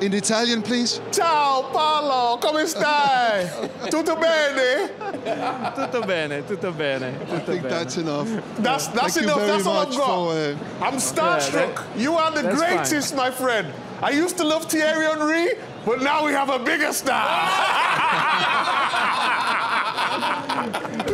In Italian, please. Ciao Paolo, come stai? Tutto bene? Tutto bene, tutto bene. I think that's enough. That's Thank enough. you very That's all I've much got. I'm starstruck. You are the That's greatest, fine. my friend. I used to love Thierry Henry, but now we have a bigger star.